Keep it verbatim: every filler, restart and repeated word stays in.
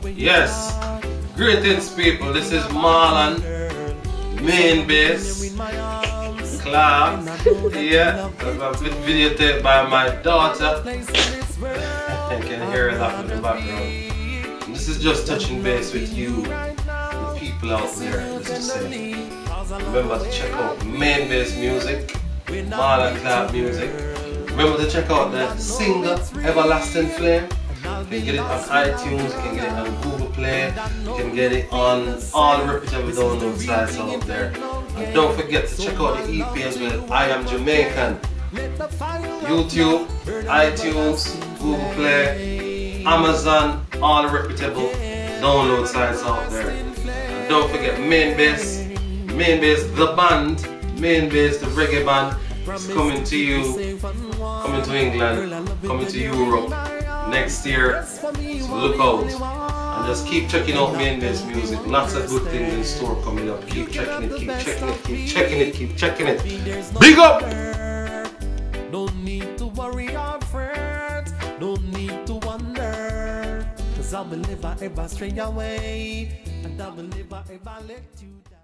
Yes, greetings people, this is Marlon, main bass, Clark, yeah, I've been videotaped by my daughter, I can hear a lot in the background. And this is just touching base with you, the people out there, just to say, remember to check out main bass music, Marlon Clark music. Remember to check out the singer Everlasting Flame. You can get it on iTunes, you can get it on Google Play, you can get it on all the reputable download sites out there. And don't forget to check out the E P as well, I Am Jamaican. YouTube, iTunes, Google Play, Amazon, all the reputable download sites out there. And don't forget Main Bass, Main Bass the band, Main Bass the reggae band is coming to you, coming to England, coming to Europe next year, so look out and just keep checking out Main Bass music. Lots of good things in store coming up. Keep checking it, keep checking it, keep checking it, keep checking it. Big up! No need to worry or fret, no need to wonder, cause I will never ever stray away, and I will never ever let you down.